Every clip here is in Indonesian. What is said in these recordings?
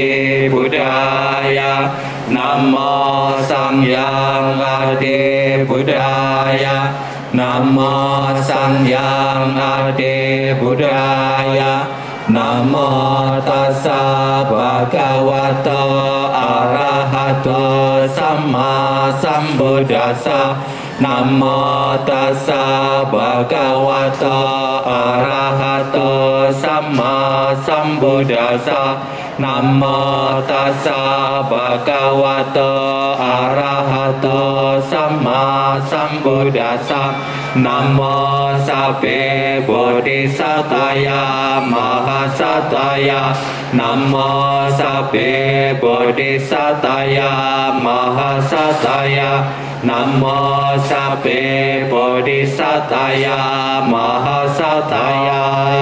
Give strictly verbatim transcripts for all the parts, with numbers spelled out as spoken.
Adi Buddhaya Namo Sangyang Adi Buddhaya Namo Sangyang Adi Buddhaya Namo tassa bhagavato arahato samma sambuddhassa Namo tassa bhagavato arahato samma sambuddhassa Namo tassa bhagavato arahato samma sambuddhassa Namo sabbe bodhisataya mahasataya Namo sabbe bodhisataya mahasataya Namo sabbe bodhisataya mahasataya.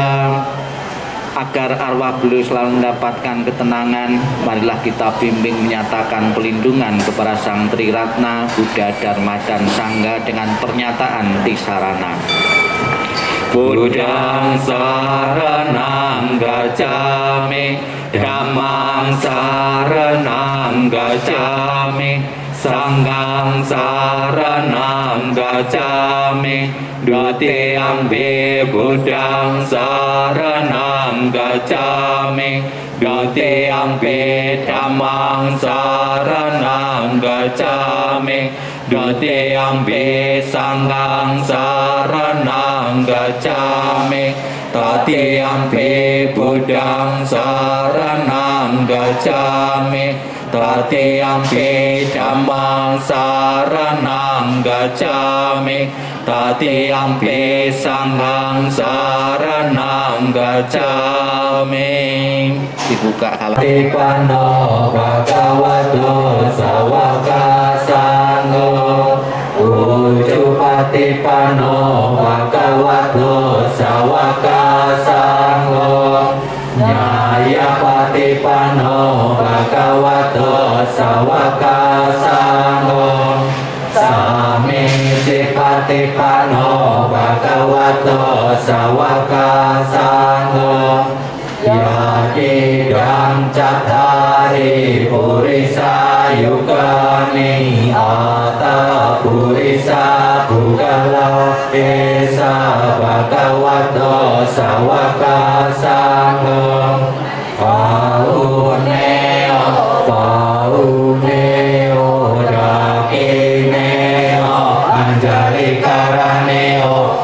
Agar arwah beliau selalu mendapatkan ketenangan, marilah kita bimbing menyatakan pelindungan kepada Sang Triratna, Buddha, Dharma, dan Sangha dengan pernyataan Tisarana. Buddhang saranang gacchami, Dhammang saranang gacchami, Sanghang saranang gacchami, Dutiyampi Buddhang saranang gacchami, Dutiyampi Dhammang saranang gacchami, Dutiyampi Sanghang saranang gacchami, Tatiyampi Buddhang saranang gacchami, Tatiyampi Dhammang saranang gacchami, Tatiyampi Sanghang saranang gacchami. Dibuka kalau Tipano Bhagavato Sawaka Sangho Ujupatipano Bhagavato Sawaka Sangho Nyayapatipano Bhagavato Sawaka Sangho Samicipatipano Bhagavato Sawaka Sangho Yadidang Cattari Purisa Yukani Ata Purisa Bhugala Esa Bhagavato Sawaka Sangho Pauneo Pauneo Dakineo Anjali Karaneo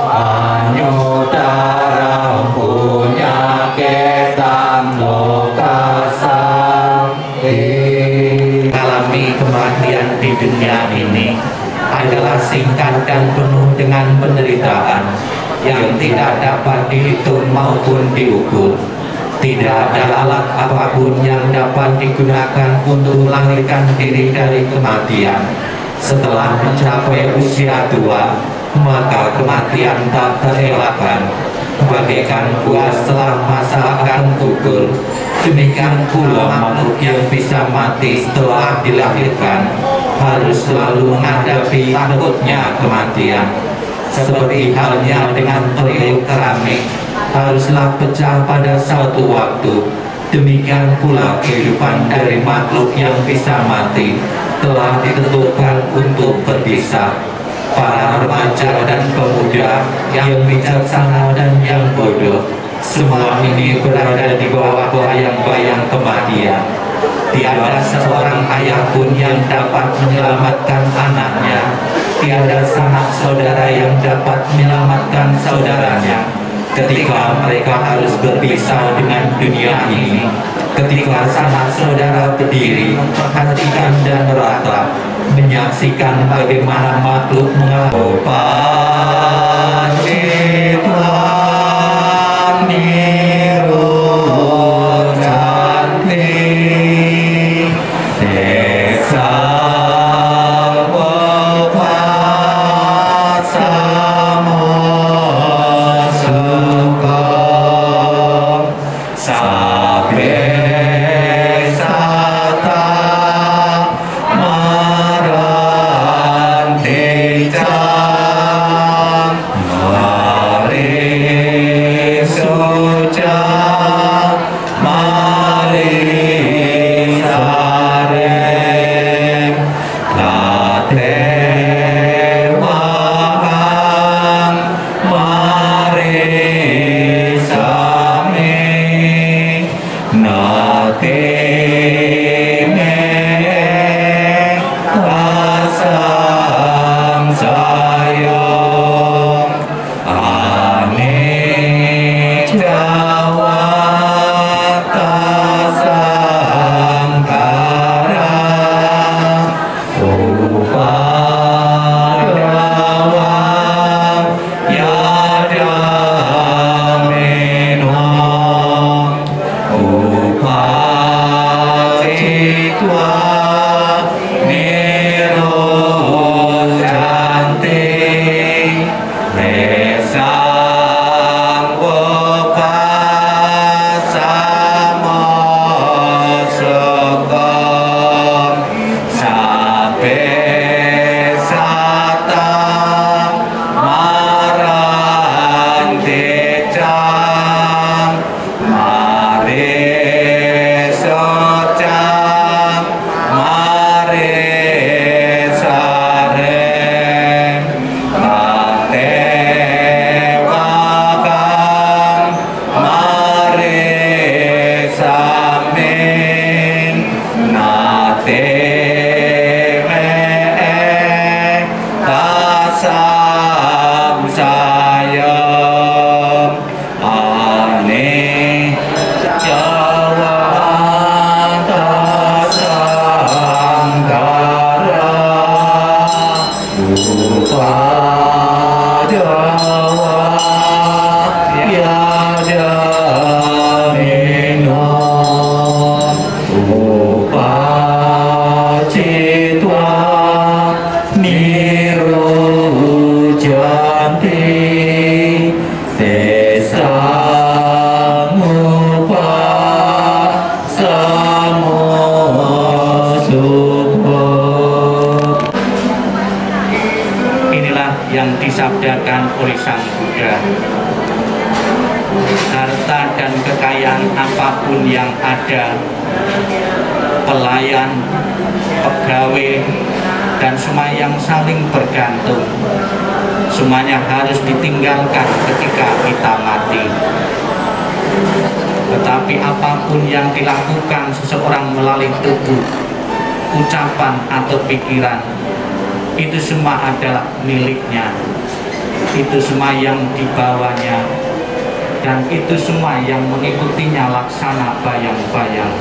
Anyutaram Punya Ketam Lokasakti. Alami kematian di dunia ini adalah singkat dan penuh dengan penderitaan yang tidak dapat dihitung maupun diukur. Tidak ada alat apapun yang dapat digunakan untuk melarikan diri dari kematian. Setelah mencapai usia tua, maka kematian tak terelakkan. Bagaikan buah setelah masa akan gugur, demikian pula makhluk yang bisa mati setelah dilahirkan harus selalu menghadapi takutnya kematian. Seperti halnya dengan periuk keramik haruslah pecah pada suatu waktu, demikian pula kehidupan dari makhluk yang bisa mati telah ditentukan untuk berpisah. Para remaja dan pemuda yang bijaksana dan yang bodoh, semua ini berada di bawah bayang-bayang kematian. Tiada seorang ayah pun yang dapat menyelamatkan anaknya. Tiada sanak saudara yang dapat menyelamatkan saudaranya. Ketika mereka harus berpisah dengan dunia ini, ketika sanak saudara berdiri, perhatikan dan meratap, menyaksikan bagaimana makhluk mengalami Mari diadakan oleh Sang Buddha. Harta dan kekayaan apapun yang ada, pelayan, pegawai, dan semua yang saling bergantung, semuanya harus ditinggalkan ketika kita mati. Tetapi apapun yang dilakukan seseorang melalui tubuh, ucapan atau pikiran, itu semua adalah miliknya. Itu semua yang dibawanya, dan itu semua yang mengikutinya laksana bayang-bayang.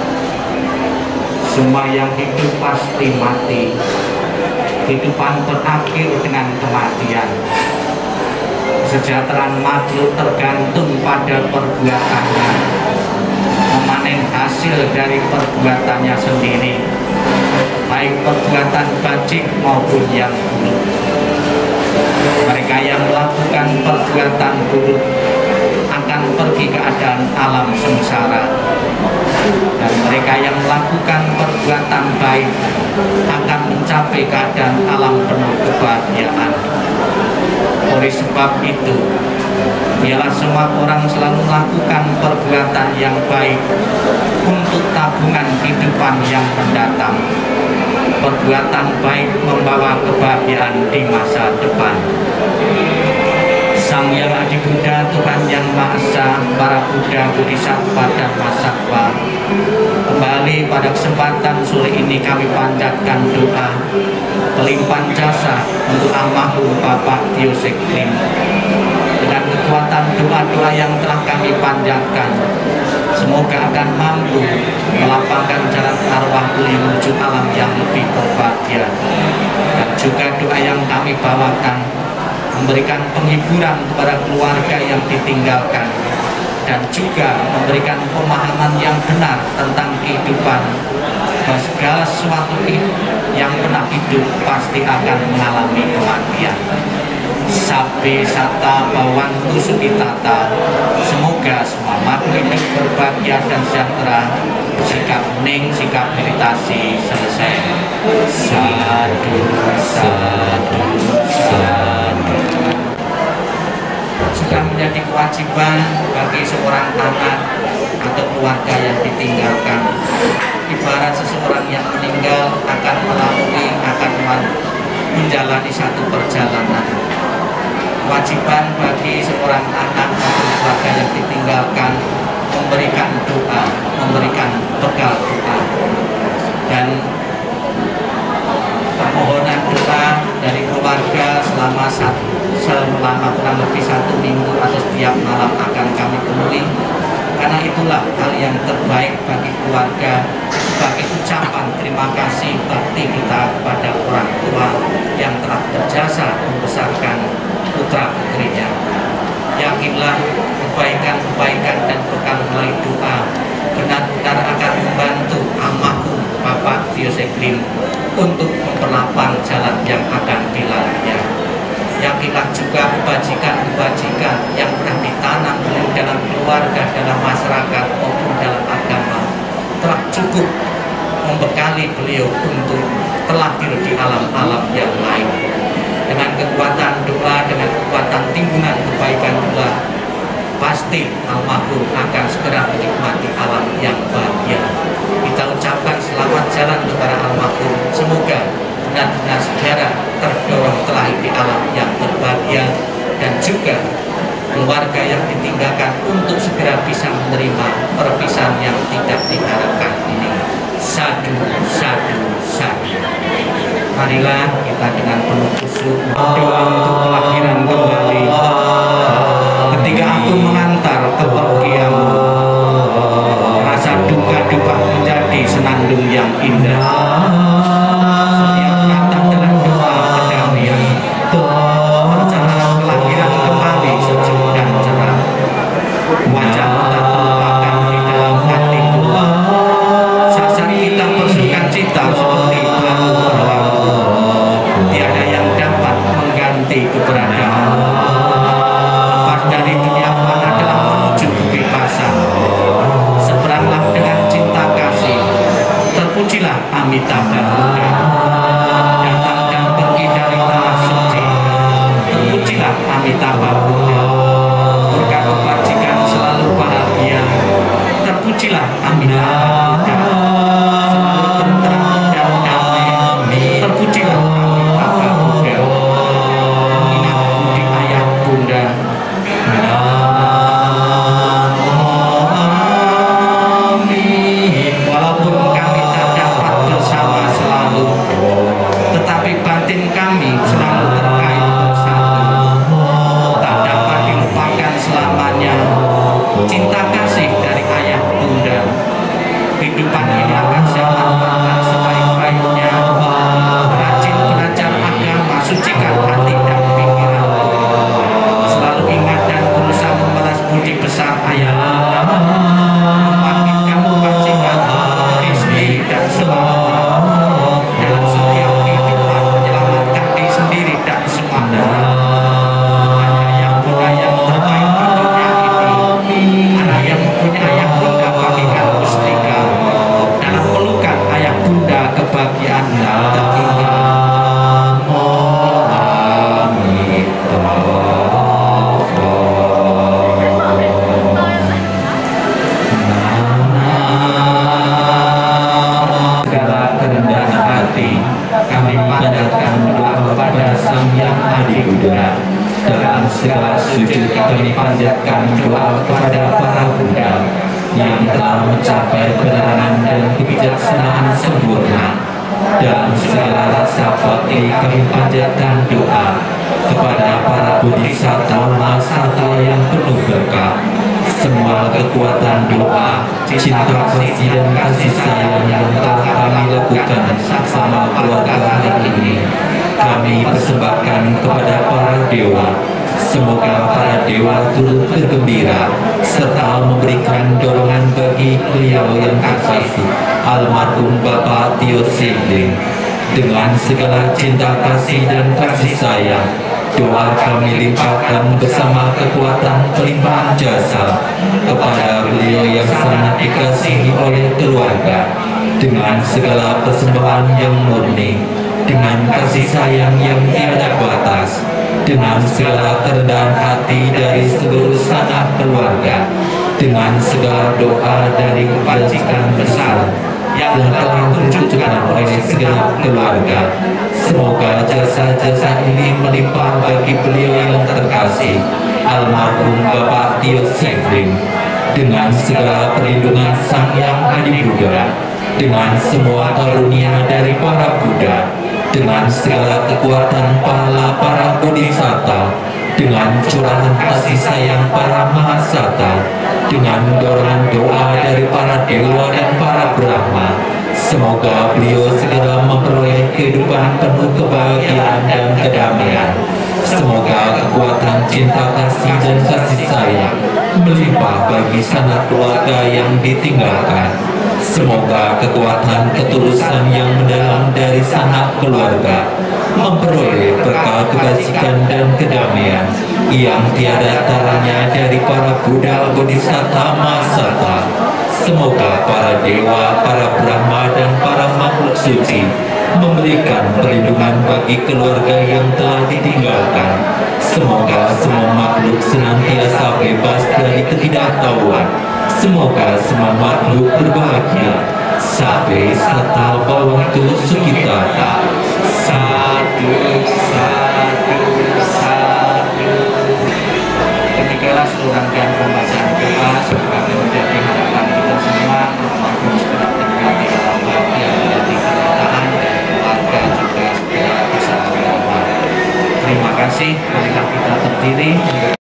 Semua yang hidup pasti mati. Kehidupan berakhir dengan kematian. Kesejahteraan makhluk tergantung pada perbuatannya, memanen hasil dari perbuatannya sendiri, baik perbuatan bajik maupun yang buruk. Mereka yang melakukan perbuatan buruk akan pergi ke keadaan alam sengsara, dan mereka yang melakukan perbuatan baik akan mencapai keadaan alam penuh kebahagiaan. Oleh sebab itu, biarlah semua orang selalu melakukan perbuatan yang baik untuk tabungan kehidupan yang mendatang. Perbuatan baik membawa kebahagiaan di masa depan. Sang Yang Adi Buddha, Tuhan Yang Maha Esa, para Buddha, Bodhisattva, dan Masatwa, kembali pada kesempatan sore ini kami panjatkan doa pelimpahan jasa untuk almarhum Bapak Tio Seklim. Dengan kekuatan doa-doa yang telah kami panjatkan, semoga akan mampu melapangkan jalan arwah beliau menuju alam yang lebih berbahagia. Dan juga doa yang kami bawakan memberikan penghiburan kepada keluarga yang ditinggalkan, dan juga memberikan pemahaman yang benar tentang kehidupan, bahwa segala sesuatu yang pernah hidup pasti akan mengalami kematian. Sabbe sata bawantu sukitata. Semoga semua makhluk hidup berbahagia dan sejahtera. Sikap hening, sikap meditasi selesai. Sadu, sadu, sadu. Sudah menjadi kewajiban bagi seorang anak atau keluarga yang ditinggalkan. Ibarat seseorang yang meninggal akan melalui, akan menjalani satu perjalanan. Kewajiban bagi seorang anak atau keluarga yang ditinggalkan memberikan doa, memberikan bekal doa, dan permohonan doa dari keluarga selama satu, selama kurang lebih satu minggu atau setiap malam akan kami penuhi. Karena itulah hal yang terbaik bagi keluarga, sebagai ucapan terima kasih bakti kita kepada orang tua yang telah berjasa membesarkan putra putrinya. Yakinlah kebaikan-kebaikan dan bekal melalui doa benar-benar akan membantu almarhum Bapak Tio Seklim untuk memperlapang jalan yang akan dilaluinya. Yakinlah juga kebajikan-kebajikan yang pernah ditanam dalam keluarga, dalam masyarakat maupun dalam agama telah cukup membekali beliau untuk terlahir di alam-alam yang lain. Dengan kekuatan doa, dengan kekuatan timbunan kebaikan doa, pasti almarhum akan segera menikmati alam yang bahagia. Kita ucapkan selamat jalan kepada almarhum. Semoga benar-benar segera terdorong terlahir di alam yang berbahagia, dan juga keluarga yang ditinggalkan untuk segera bisa menerima perpisahan yang tidak diharapkan ini. Sadu, sadu, sadu. Marilah kita dengan penuh khusyuk doa untuk kelahiran kembali. Ketika aku mengantar kepergianmu, rasa duka duka menjadi senandung yang indah. Setiap kata dalam doa kedamaian, perjalanan kelahiran kembali sejuk dan cerah. Wajah tak terlupakan di dalam hatiku. Saat kita bersuka cita seperti batu berlalu, tiada yang dapat mengganti keberadaan. Lepas dari dunia fana adalah menuju kebebasan. Seberanglah dengan cinta kasih. Terpujilah Amitabha Buddha. Datang dan pergi dari tanah suci. Terpujilah Amitabha Buddha. Berkah kebajikan selalu bahagia. Terpujilah Amitabha Buddha. Selalu tentram dan damai. Terpujilah Amitabha Buddha. Mengingat budi ayah bunda. Walaupun kami tak dapat bersama selalu, tetapi batin kami selalu terkait bersatu. Tak dapat dilupakan selamanya cinta kasih dari ayah bunda. Kehidupan ini akan saya manfaatkan sebaik-baiknya. Rajin belajar agama, sucikan hati dan pikiran. Selalu ingat dan berusaha membalas budi besar ayah bunda. Membangkitkan kebajikan diri sendiri dan semuanya. Dalam setiap kehidupan menyelamatkan diri sendiri dan semuanya. Hanya yang bunda yang terbaik di dunia ini. Anak yang mempunyai ayah bunda bagikan mustika. Dalam pelukan ayah bunda kebahagiaan tak tertinggal. Segala kerendahan hati kami panjatkan doa kepada Sang Yang Adi Buddha. Dalam segala sujud kami panjatkan doa kepada para Buddha yang telah mencapai kebenaran dan kebijaksanaan sempurna. Dalam segala rasa bakti kami panjatkan doa kepada para bodhisattva mahasatwa yang penuh berkah. Semua kekuatan doa, cinta kasih dan kasih sayang yang telah kami lakukan bersama keluarga hari ini, kami persembahkan kepada para dewa. Semoga para dewa turut bergembira serta memberikan dorongan bagi beliau yang terkasih almarhum Bapak Tio Sinding. Dengan segala cinta kasih dan kasih sayang, doa kami limpahkan bersama kekuatan pelimpahan jasa kepada beliau yang sangat dikasihi oleh keluarga. Dengan segala persembahan yang murni, dengan kasih sayang yang tiada batas, dengan segala kerendahan hati dari seluruh sanak keluarga, dengan segala doa dari kebajikan besar yang telah ditunjukkan oleh segala keluarga. Semoga jasa-jasa ini melimpah bagi beliau yang terkasih almarhum Bapak Tio Sinding. Dengan segala perlindungan Sang Yang Adi Buddha, dengan semua karunia dari para Buddha, dengan segala kekuatan pahala para bodhisattva, dengan curahan kasih sayang para mahasatwa, dengan dorongan doa dari para dewa dan para Brahma, semoga beliau segera memperoleh kehidupan penuh kebahagiaan dan kedamaian. Semoga kekuatan cinta kasih dan kasih sayang melimpah bagi sanak keluarga yang ditinggalkan. Semoga kekuatan ketulusan yang mendalam dari sanak keluarga memperoleh berkah kebajikan dan kedamaian yang tiada taranya dari para Buddha Bodhisattva Mahasatwa. Semoga para dewa, para Brahma dan para makhluk suci memberikan perlindungan bagi keluarga yang telah ditinggalkan. Semoga semua makhluk senantiasa bebas dari ketidaktahuan. Semoga semua makhluk berbahagia sampai serta bawangtu sukitata. Sadu, sadu, sadu. Demikianlah seluruh rangkaian pembacaan doa. Semoga menjadi harapan kita semua. Almarhum segera terjadi dalam bahagia menjadi kenyataan dan keluarga juga segera bisa beramal. Terima kasih. Marilah kita berdiri.